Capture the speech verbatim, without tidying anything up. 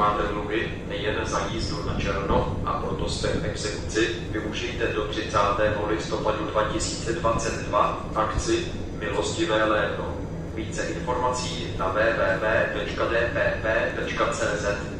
máte dluhy nejen za jízdu na černo a proto jste v exekuci, využijte do třicátého listopadu dva tisíce dvacet dva akci Milostivé léto. Více informací na w w w tečka d p p tečka c z.